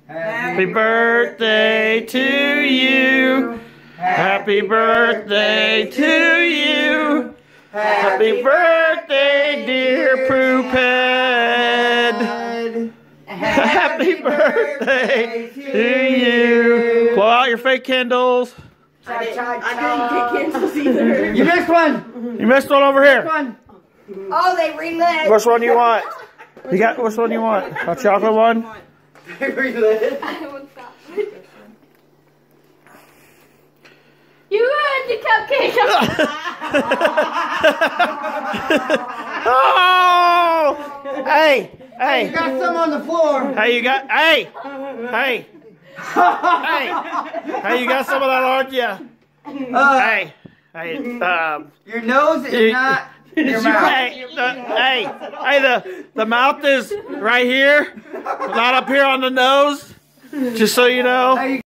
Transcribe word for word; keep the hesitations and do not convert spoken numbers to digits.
Happy birthday to you. Happy birthday to you. Happy birthday, dear Poop Head. Happy birthday to you. Blow out your fake candles. I didn't, I didn't get candles either. You missed one. You missed one over here. One. Oh, they relit. Which one you want? You got which one you want? A chocolate one? They relit. You ruined the cupcake. Oh! Hey, hey. You got some on the floor. Hey, you got, hey, hey. Hey, hey, you got some of that, aren't you? Uh, hey, hey, um. Your nose is you, not your mouth. Hey, the, hey, hey, the, the mouth is right here, not up here on the nose, just so you know.